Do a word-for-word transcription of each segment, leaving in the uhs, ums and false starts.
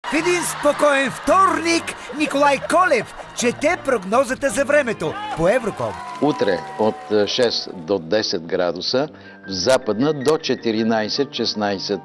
В един спокоен вторник Николай Колев чете прогнозата за времето по Евроком. Утре от шест до десет градуса, в западна до четиринайсет-шестнайсет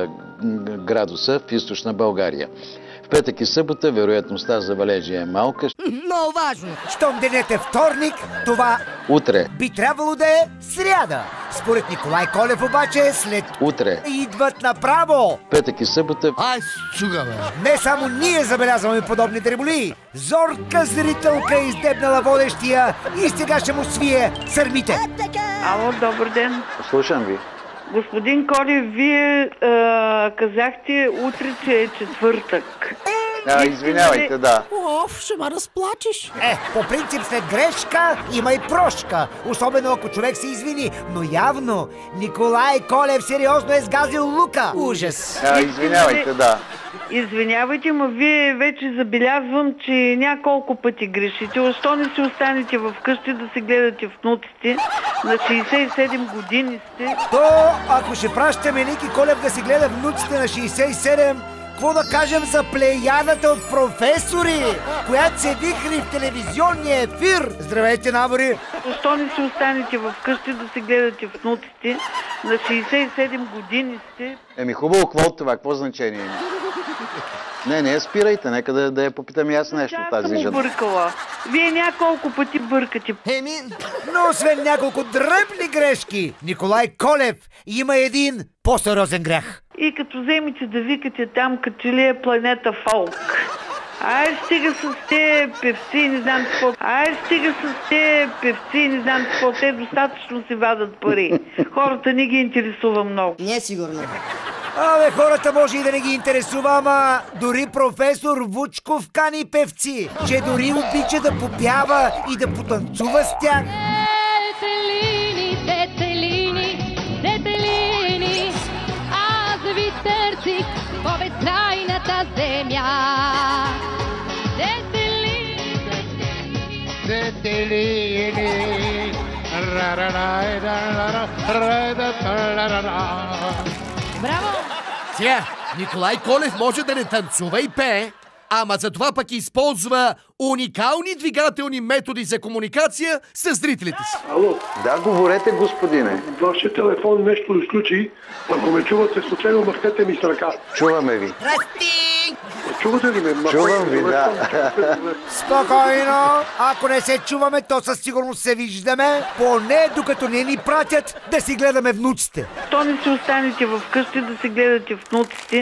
градуса в източна България. В петък и събота вероятността за валежи е малка. Много важно. Щом денят е вторник, това Утре. би трябвало да е сряда. Според Николай Колев обаче след Утре. идват направо. Петък и събота. Ай, суга, бе. Не само ние забелязваме подобни дреболии. Зорка зрителка е издебнала водещия и сега ще му свие сърмите. Ало, добър ден. Слушам ви. Господин Колев, вие е, казахте утре, че е четвъртък. А, извинявайте, да. Оф, ще ма разплачеш. Е, по принцип след грешка има и прошка. Особено ако човек се извини. Но явно Николай Колев сериозно е сгазил лука. Ужас. А, извинявайте, да. Извинявайте, но вие вече забелязвам, че няколко пъти грешите. Защо не си останете в къщи да се гледате внуците? На шейсет и седем години сте. То, ако ще пращаме Ники Колев да си гледа внуците на шейсет и седем, какво да кажем за плеядата от професори, която се вихри в телевизионния ефир? Здравейте, набори! Защо не си останете в къщи да се гледате внуците? На шейсет и седем години сте. Еми хубаво, какво от това? Какво значение има? Не, не, спирайте, нека да, да я попитам и аз нещо Аз тази съм жена. объркала. Вие няколко пъти бъркате. Еми, Но освен няколко дребни грешки, Николай Колев има един по-сериозен грях. И като вземете да викате там, като ли е планета Фолк. Ай, стига с те певци, не знам какво. Ай, стига с те певци, не знам какво. Те достатъчно си вадат пари. Хората не ги интересува много. не е сигурно. Абе, хората може и да не ги интересува, ама дори професор Вучков кани певци, че дори обича да попява и да потанцува с тях. Детелини, детелини, детелини, аз ви търсих по безкрайната земя. Детелини, детелини, детелини, браво! Сега, Николай Колев може да не танцува и пее, ама за това пък използва уникални двигателни методи за комуникация с зрителите си. Ало, Да, говорете, господине. вашия телефон нещо изключи. Ако ме чувате случайно, махнете ми с ръка. Чуваме ви. Здрасти! Чувате ли ме? Чувам ви, да. Спокойно, ако не се чуваме, то със сигурност се виждаме, поне докато не ни пратят да си гледаме внуците. Що не си останете в къщи да се гледате внуците?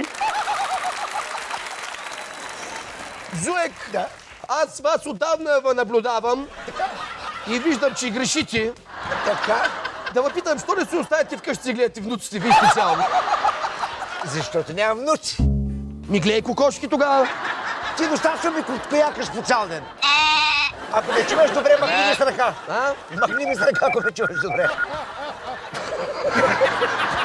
Зуек, да. Аз вас отдавна ви наблюдавам и виждам, че грешите. Така. Да ви питам, що не си оставите вкъщи си гледате внуците, ви специално? Защото нямам внуци. Ми гледай кокошки тогава. Ти достатъчно ми коякаш по цял ден. Ако не чуваш добре, махни ми с ръка. А? Махни ми с ръка, ако не чуваш добре.